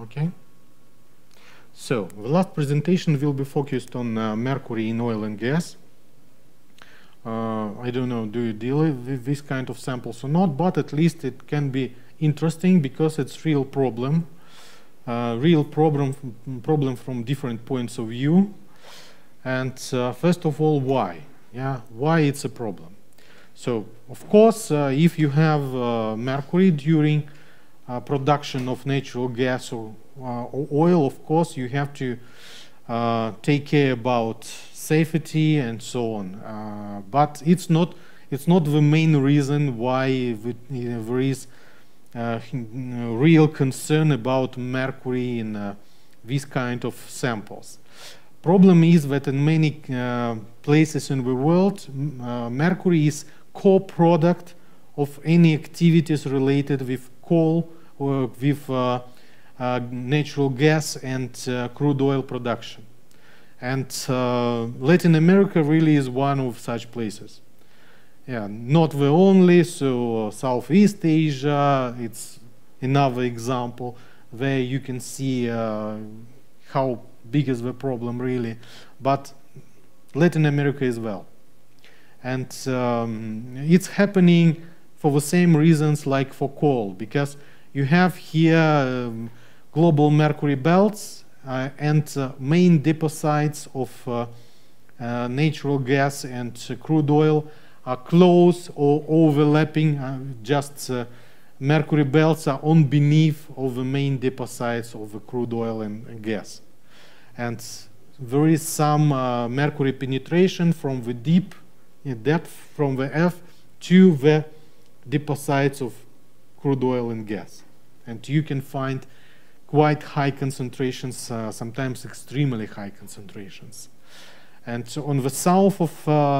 Okay. So the last presentation will be focused on mercury in oil and gas. I don't know, do you deal with this kind of samples or not, but at least it can be interesting because it's real problem from different points of view. And first of all, why? Yeah, why it's a problem? So, of course, if you have mercury during production of natural gas or oil, of course, you have to take care about safety and so on. But it's not the main reason why there is real concern about mercury in these kind of samples. Problem is that in many places in the world, mercury is co-product of any activities related with coal or with natural gas and crude oil production. And Latin America really is one of such places. Yeah, not the only, so Southeast Asia, it's another example where you can see how big is the problem really, but Latin America as well. And it's happening for the same reasons like for coal, because you have here global mercury belts and main deposits of natural gas and crude oil are close or overlapping, just mercury belts are on beneath of the main deposits of the crude oil and gas. And there is some mercury penetration from the depth from the earth to the deposits of crude oil and gas. And you can find quite high concentrations, sometimes extremely high concentrations. And so on the south of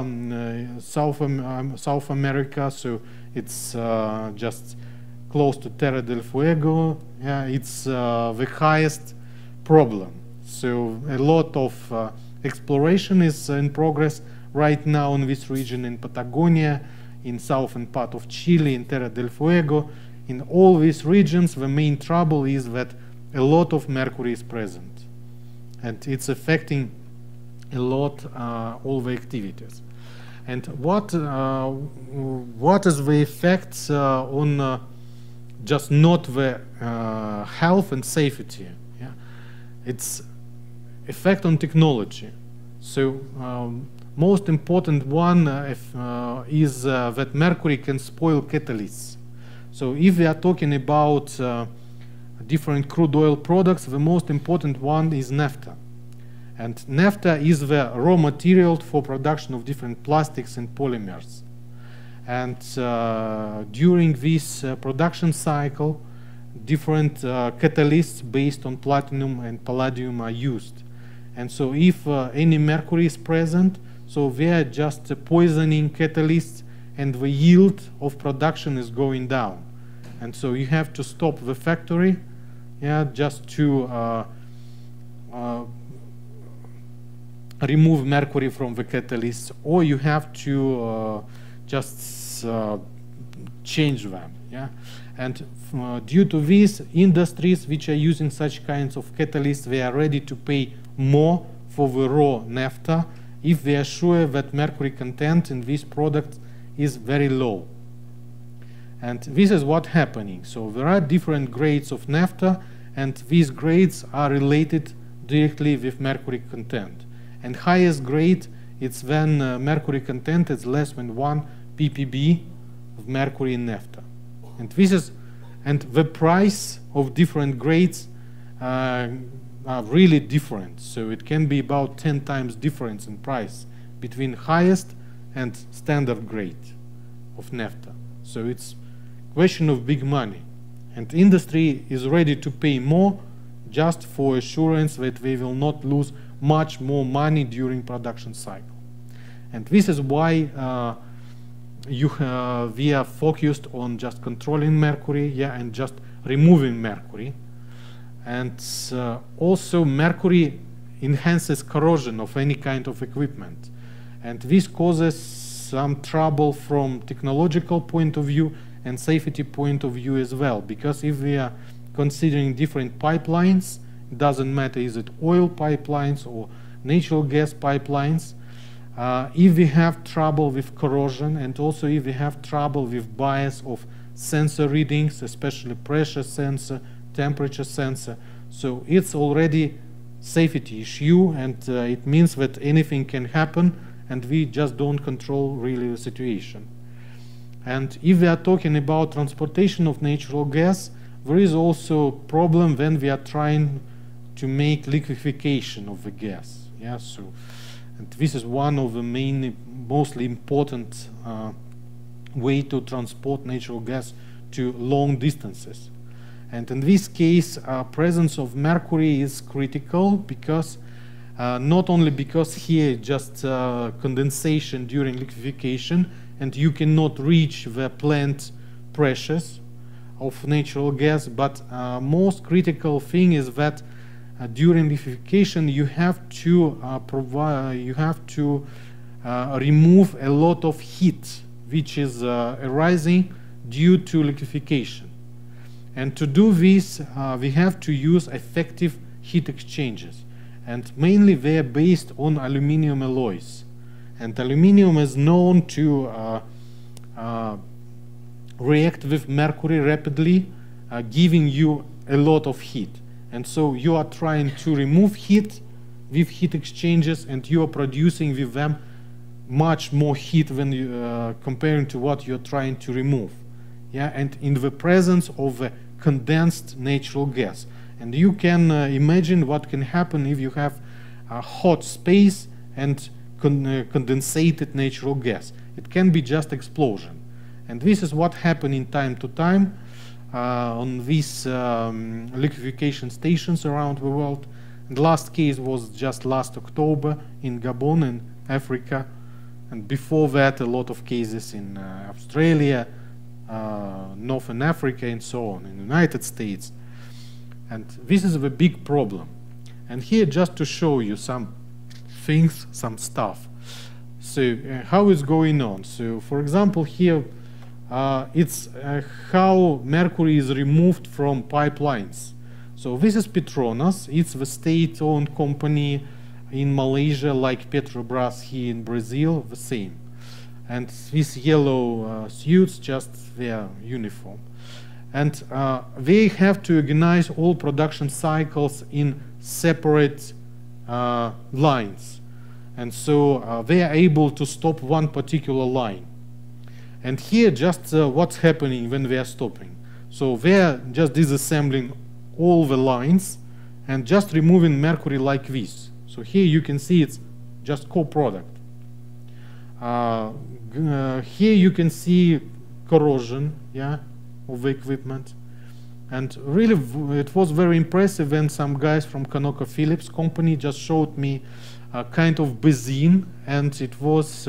South America, so it's just close to Terra del Fuego, yeah, it's the highest problem. So a lot of exploration is in progress right now in this region, in Patagonia, in southern part of Chile, in Terra del Fuego. In all these regions, the main trouble is that a lot of mercury is present, and it's affecting a lot all the activities. And what is the effect on just not the health and safety? Yeah, it's effect on technology. So most important one is that mercury can spoil catalysts. So if we are talking about different crude oil products, the most important one is naphtha. And naphtha is the raw material for production of different plastics and polymers. And during this production cycle, different catalysts based on platinum and palladium are used. And so if any mercury is present, so they are just poisoning catalysts and the yield of production is going down. And so you have to stop the factory, yeah, just to remove mercury from the catalysts, or you have to just change them. Yeah? And due to these industries which are using such kinds of catalysts, they are ready to pay more for the raw naphtha if they are sure that mercury content in this product is very low. And this is what's happening. So there are different grades of naphtha, and these grades are related directly with mercury content. And highest grade, it's when mercury content is less than 1 ppb of mercury in naphtha. And this is, and the price of different grades are really different. So it can be about 10 times difference in price between highest and standard grade of naphtha. So it's a question of big money. And industry is ready to pay more just for assurance that they will not lose much more money during production cycle. And this is why we are focused on just controlling mercury, yeah, and just removing mercury. And also mercury enhances corrosion of any kind of equipment. And this causes some trouble from technological point of view and safety point of view as well. Because if we are considering different pipelines. It doesn't matter is it oil pipelines or natural gas pipelines. If we have trouble with corrosion, and also if we have trouble with bias of sensor readings, especially pressure sensor, temperature sensor, so it's already safety issue, and it means that anything can happen and we just don't control really the situation. And if we are talking about transportation of natural gas, there is also a problem when we are trying to make liquefaction of the gas. Yeah, so and this is one of the mostly important way to transport natural gas to long distances. And in this case, presence of mercury is critical because not only because here just condensation during liquefaction, and you cannot reach the plant pressures of natural gas, but most critical thing is that during liquefaction you have to remove a lot of heat which is arising due to liquefaction. And to do this, we have to use effective heat exchangers, and mainly they are based on aluminum alloys. And aluminum is known to react with mercury rapidly, giving you a lot of heat. And so you are trying to remove heat with heat exchangers, and you are producing with them much more heat when you, comparing to what you're trying to remove. Yeah, and in the presence of a condensed natural gas. And you can imagine what can happen if you have a hot space and condensated natural gas. It can be just explosion. And this is what happened in time to time on these liquefaction stations around the world. And the last case was just last October in Gabon in Africa. And before that, a lot of cases in Australia, Northern Africa, and so on, in the United States. And this is the big problem. And here, just to show you some things, some stuff. So how is going on? So for example, here it's how mercury is removed from pipelines. So this is Petronas. It's the state-owned company in Malaysia, like Petrobras here in Brazil, the same. And these yellow suits, just their uniform. And they have to organize all production cycles in separate lines. And so they are able to stop one particular line. And here just what's happening when they are stopping. So they are just disassembling all the lines and just removing mercury like this. So here you can see it's just co-product. Here you can see corrosion, yeah, of the equipment. And really it was very impressive when some guys from ConocoPhillips company just showed me a kind of benzene, and it was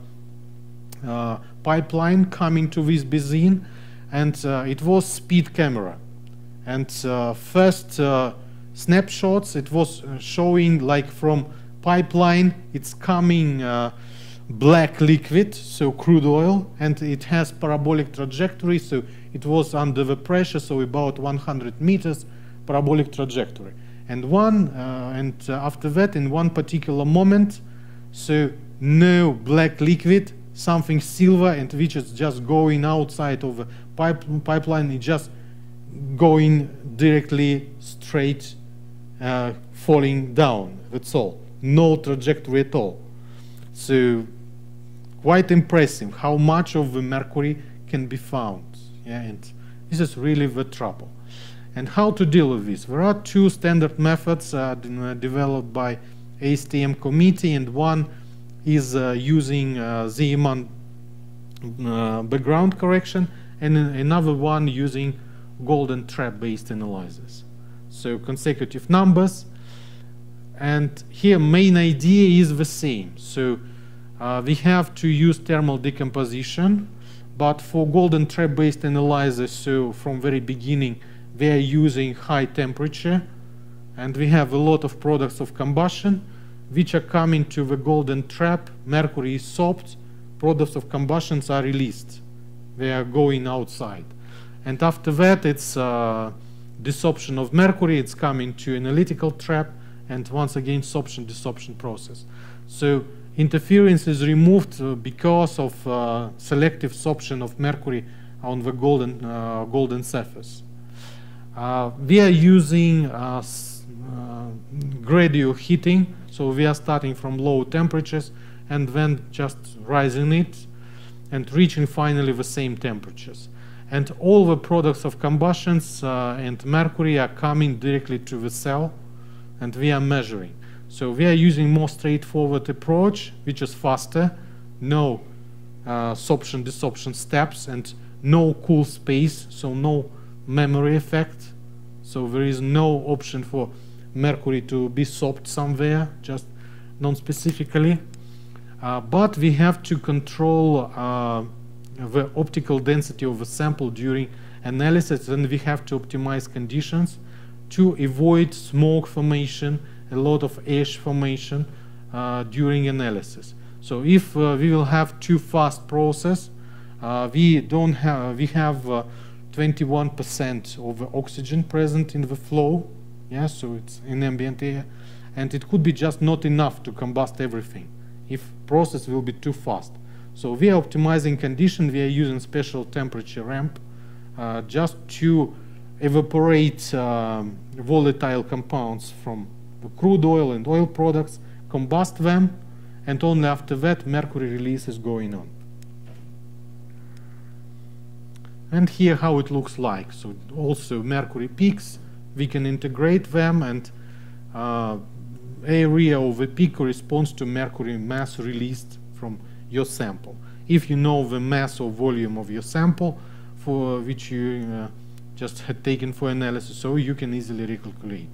pipeline coming to this benzene, and it was speed camera. And first snapshots, it was showing like from pipeline, it's coming black liquid, so crude oil, and it has parabolic trajectory, so it was under the pressure, so about 100 meters parabolic trajectory. And after that, in one particular moment, so no black liquid, something silver, and which is just going outside of the pipeline, it's just going directly straight, falling down. That's all. No trajectory at all. So quite impressive how much of the mercury can be found. Yeah, and this is really the trouble. And how to deal with this? There are two standard methods developed by ASTM committee, and one is using Zeeman background correction, and another one using golden trap based analysis. So consecutive numbers, and here main idea is the same. So we have to use thermal decomposition, but for golden trap based analysis, so from very beginning we are using high temperature, and we have a lot of products of combustion which are coming to the golden trap. Mercury is soaked, products of combustions are released, they are going outside. And after that it's desorption of mercury, it's coming to analytical trap, and once again sorption desorption process. So interference is removed because of selective sorption of mercury on the golden surface. We are using gradual heating, so we are starting from low temperatures and then just rising it and reaching finally the same temperatures. And all the products of combustions and mercury are coming directly to the cell, and we are measuring. So we are using more straightforward approach, which is faster, no sorption desorption steps, and no cool space, so no memory effect. So there is no option for mercury to be sopped somewhere, just non-specifically. But we have to control the optical density of the sample during analysis, and we have to optimize conditions to avoid smoke formation, a lot of ash formation during analysis. So if we will have too fast process, we have 21% of the oxygen present in the flow, yeah, so it's in ambient air, and it could be just not enough to combust everything if process will be too fast. So we are optimizing condition. We are using special temperature ramp just to evaporate volatile compounds from the crude oil and oil products, combust them, and only after that mercury release is going on. And here how it looks like. So also mercury peaks, we can integrate them, and area of the peak corresponds to mercury mass released from your sample. If you know the mass or volume of your sample for which you just had taken for analysis, so you can easily recalculate.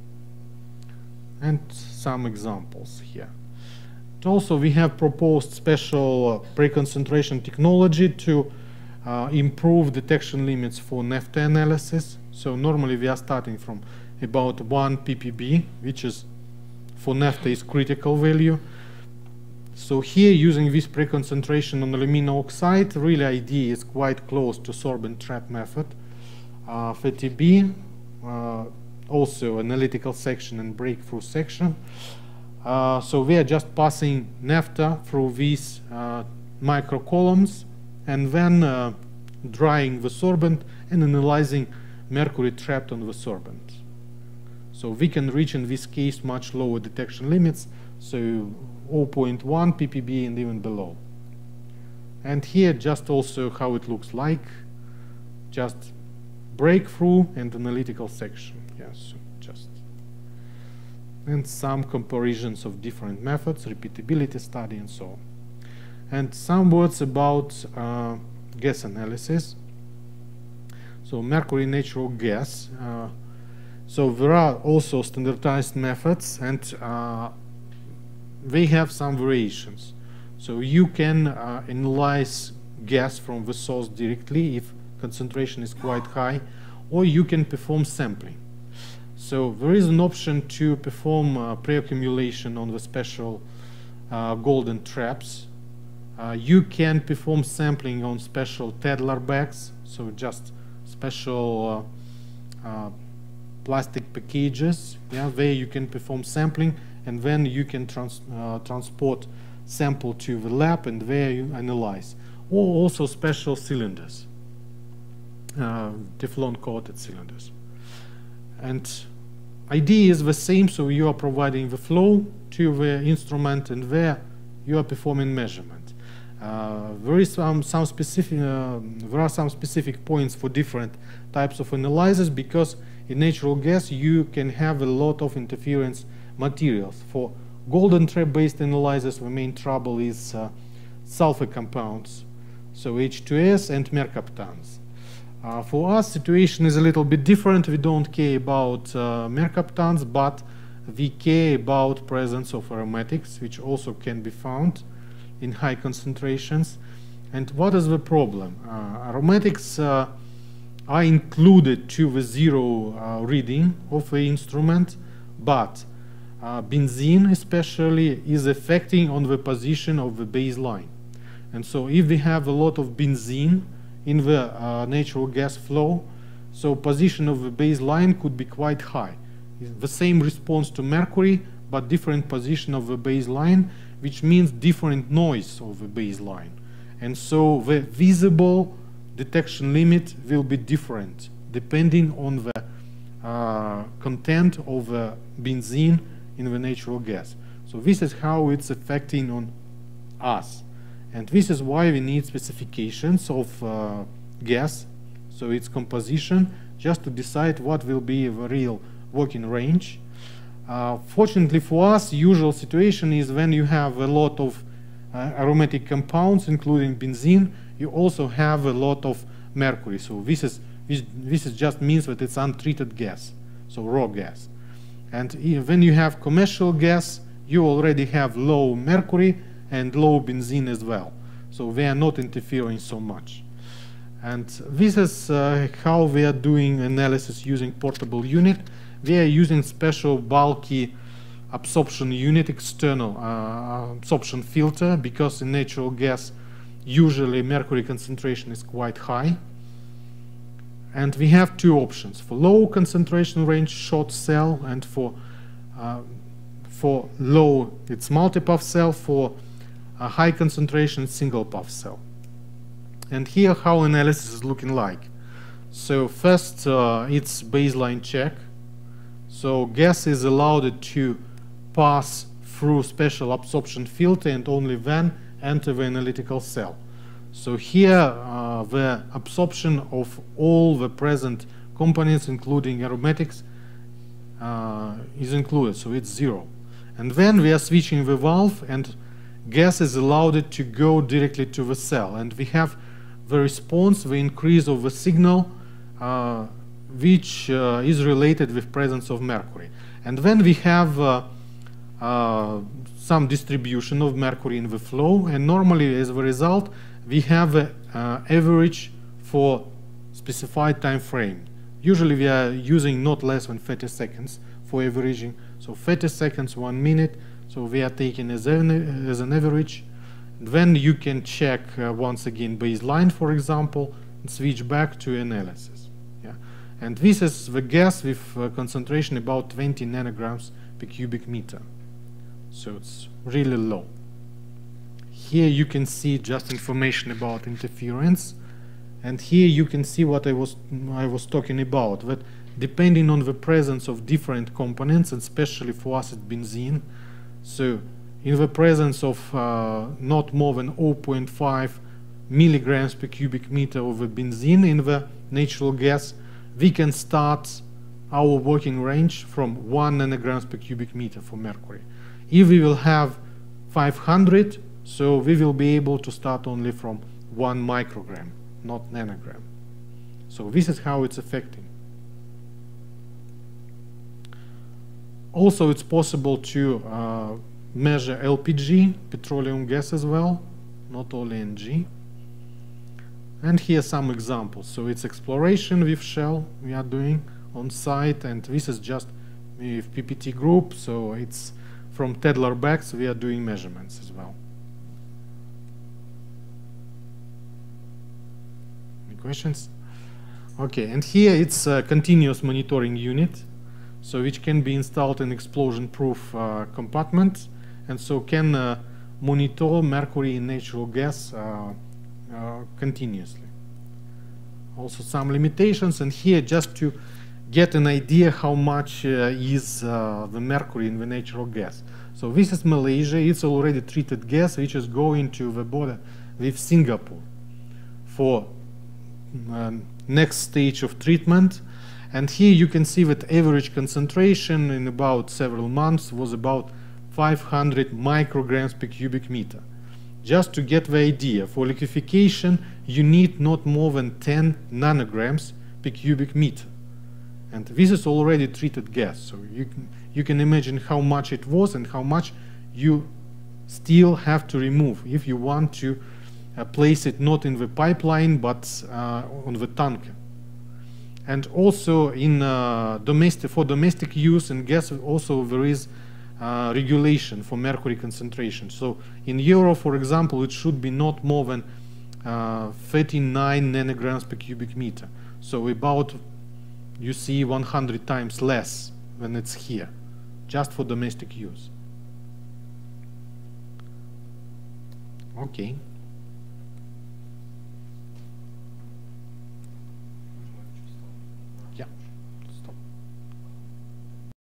And some examples here. Also, we have proposed special pre-concentration technology to improve detection limits for naphtha analysis. So normally we are starting from about 1 ppb, which is for naphtha is critical value. So here, using this pre-concentration on aluminum oxide, really idea is quite close to sorbent trap method. FTB, also analytical section and breakthrough section. So we are just passing naphtha through these micro columns, and then drying the sorbent and analyzing mercury trapped on the sorbent. So we can reach in this case much lower detection limits, so 0.1 ppb and even below. And here just also how it looks like, just breakthrough and analytical section. Yes, just, and some comparisons of different methods, repeatability study and so on. And some words about gas analysis. So mercury natural gas. So there are also standardized methods, and they have some variations. So you can analyze gas from the source directly if concentration is quite high, or you can perform sampling. So there is an option to perform pre-accumulation on the special golden traps. You can perform sampling on special Tedlar bags, so just special plastic packages. Yeah, there you can perform sampling, and then you can transport sample to the lab, and there you analyze. Or also special cylinders, Teflon coated cylinders. And idea is the same, so you are providing the flow to the instrument, and there you are performing measurement. There is there are some specific points for different types of analyzers, because in natural gas you can have a lot of interference materials. For golden trap based analyzers, the main trouble is sulfur compounds, so H2S and mercaptans. For us, situation is a little bit different. We don't care about mercaptans, but we care about presence of aromatics, which also can be found in high concentrations. And what is the problem? Aromatics are included to the zero reading of the instrument, but benzene especially is affecting on the position of the baseline. And so if we have a lot of benzene in the natural gas flow, So position of the baseline could be quite high. The same response to mercury, but different position of the baseline, which means different noise of the baseline. And so the visible detection limit will be different depending on the content of the benzene in the natural gas. So this is how it's affecting on us. And this is why we need specifications of gas, so its composition, just to decide what will be the real working range. Fortunately for us, usual situation is when you have a lot of aromatic compounds, including benzene, you also have a lot of mercury. So this just means that it's untreated gas, so raw gas. And when you have commercial gas, you already have low mercury and low benzene as well. So they are not interfering so much. And this is how we are doing analysis using portable unit. We are using special bulky absorption unit, external absorption filter, because in natural gas usually mercury concentration is quite high. And we have two options: for low concentration range short cell, and for low it's multi-puff cell, for a high concentration single puff cell. And here how analysis is looking like. So first it's baseline check. So gas is allowed to pass through special absorption filter and only then enter the analytical cell. So here the absorption of all the present components, including aromatics, is included, so it's 0. And then we are switching the valve and gas is allowed to go directly to the cell. And we have the response, the increase of the signal, which is related with presence of mercury. And then we have some distribution of mercury in the flow, and normally as a result we have an average for specified time frame. Usually we are using not less than 30 seconds for averaging, so 30 seconds, 1 minute, so we are taking as an average. Then you can check once again baseline, for example, and switch back to analysis. Yeah. And this is the gas with concentration about 20 nanograms per cubic meter. So it's really low. Here you can see just information about interference. And here you can see what I was talking about, that depending on the presence of different components, and especially for us it's benzene, so in the presence of not more than 0.5 milligrams per cubic meter of the benzene in the natural gas, we can start our working range from 1 nanograms per cubic meter for mercury. If we will have 500, so we will be able to start only from 1 microgram, not nanogram. So this is how it's affecting. Also, it's possible to measure LPG, petroleum gas as well, not only NG. And here some examples. So it's exploration with Shell we are doing on site, and this is just with PPT group, so it's from Tedlar bags we are doing measurements as well. Any questions? Okay, and here it's a continuous monitoring unit, so which can be installed in explosion-proof compartment, and so can monitor mercury in natural gas continuously. Also some limitations, and here just to get an idea how much is the mercury in the natural gas. So this is Malaysia, it's already treated gas which is going to the border with Singapore for next stage of treatment. And here you can see that average concentration in about several months was about 500 micrograms per cubic meter. Just to get the idea, for liquefaction you need not more than 10 nanograms per cubic meter. And this is already treated gas, so you can imagine how much it was and how much you still have to remove if you want to place it not in the pipeline but on the tanker. And also in for domestic use in gas also there is regulation for mercury concentration. So in Euro, for example, it should be not more than 39 nanograms per cubic meter. So about you see 100 times less when it's here, just for domestic use. Okay.